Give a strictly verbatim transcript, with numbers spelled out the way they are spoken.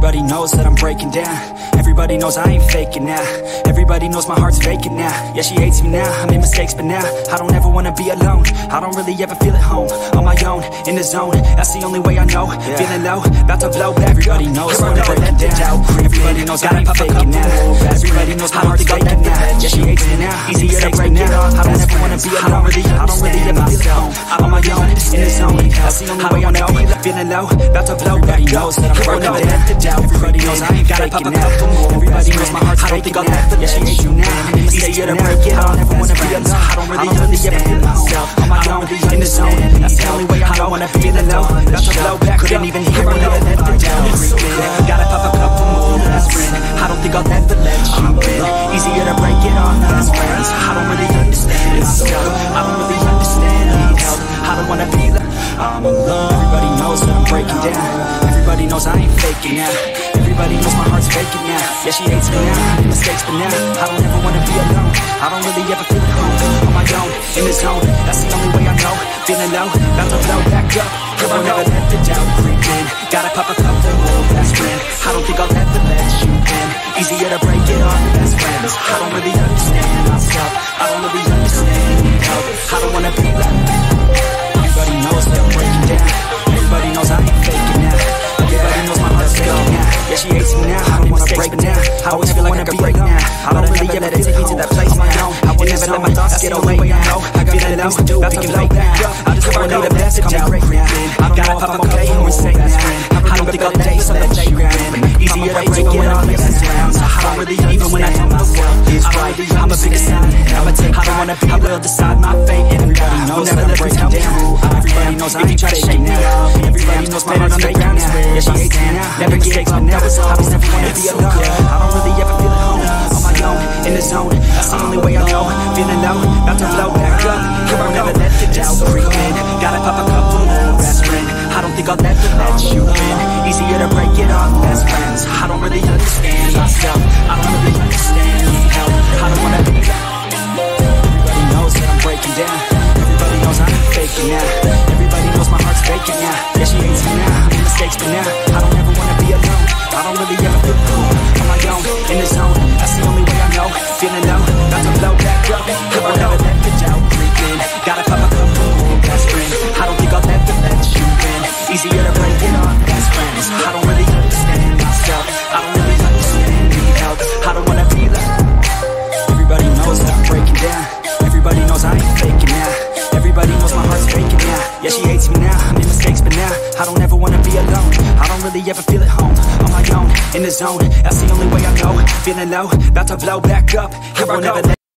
Everybody knows that I'm breaking down. Everybody knows I ain't faking now. Everybody knows my heart's vacant now. Yeah, she hates me now, I made mistakes but now I don't ever wanna be alone. I don't really ever feel at home. On my own, in the zone, that's the only way I know. yeah. Feeling low, about to blow back. Everybody knows when I'm breaking down. Everybody knows I ain't faking now. Everybody knows my heart's vacant now. Yeah, she hates me now, easier to break it off. I don't ever wanna be alone. I don't really, I don't really ever feel at home. On my own, in the zone, that's the only way I know. Feeling low, about to blow back. Everybody knows that I'm breaking down. Everybody knows I ain't faking now. Everybody knows my heart's faking now. Yeah, she hates you now, easier to break it off. I don't ever wanna be alone. I don't really ever feel myself. On my own, in the zone, that's the only way I know. Wanna feel it low, about to blow back. Couldn't even hear when I let the down. Gotta pop a couple more best friend. I don't think I'll ever let you in. Easier to break it off best friends. I don't really understand myself. I don't really understand need help. I don't wanna be like I'm alone. Everybody knows that I'm breaking down. Everybody knows I ain't faking now. Everybody knows my heart's vacant now. Yeah, she hates me now, I made mistakes but now I don't ever wanna be alone. I don't really ever feel at home. On my own, in the zone, that's the only way I know. Feeling low, about to blow back up. Cause I'll never let the doubt creep in. Gotta pop a couple more best friend. I don't think I'll ever let you in. Easier to break it off best friends. I don't really understand myself. I don't really understand need help. I don't wanna be like everybody knows that I'm breaking down. Everybody knows I ain't faking now. Everybody knows my heart's faking now. Yeah, she hates me now, I don't wanna break now. I always feel like I could break now. I don't really ever let it take me to that place on my own. I would never let my thoughts get away now. I got better things to do, we can blow back up. I just wanna know the best come out great now. I don't know if I'm okay or insane now. I don't think I'll days on the playground. Easier to break it off best rounds. I don't really even when I know myself is right. I'm a bigger sign. I'ma take I don't wanna be, I will decide my fate. Everybody knows that I'm breaking down. Everybody knows I ain't faking now. Everybody knows my heart's faking now. Yeah, she hates me now, never mistakes but now I don't never wanna be alone. I don't really ever feel at home. On my own, in the zone, that's the only way I know. Feeling low, about to blow back up. Cause I'll never let the doubt creep in. Gotta pop a couple more best friend. I don't think I'll ever let you in. Easier to break it off best friends. I don't really understand myself. I don't really understand need help. I don't wanna be like everybody knows that I'm breaking down. Everybody knows I ain't faking now. Everybody knows my heart's faking now. Yeah, she hates me now, I made mistakes but now I don't ever wanna be alone. I don't really ever feel cool. On my own, in the zone, that's the only way I know. Feeling low, about to blow back up. Cause I'll never let the doubt creep in. Gotta pop a couple more best friend. I don't think I'll ever let you in. Easier to break it off best friends. I don't really understand myself. I don't really understand need help. I don't wanna be like everybody knows that I'm breaking down. Everybody knows I ain't faking now. Everybody knows my heart's faking now. Yeah, she hates me now, I made mistakes but now I don't ever wanna be alone. I don't really ever feel at home. On my own, in the zone, that's the only way I know. Feeling low, about to blow back up. Here I go.